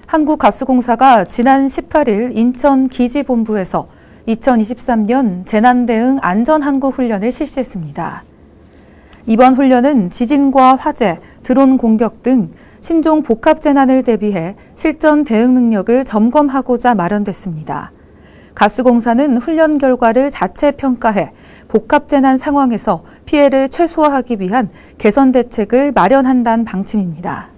한국가스공사가 지난 18일 인천 기지본부에서 2023년 재난대응 안전항구 훈련을 실시했습니다. 이번 훈련은 지진과 화재, 드론 공격 등 신종 복합재난을 대비해 실전 대응 능력을 점검하고자 마련됐습니다. 가스공사는 훈련 결과를 자체 평가해 복합재난 상황에서 피해를 최소화하기 위한 개선 대책을 마련한다는 방침입니다.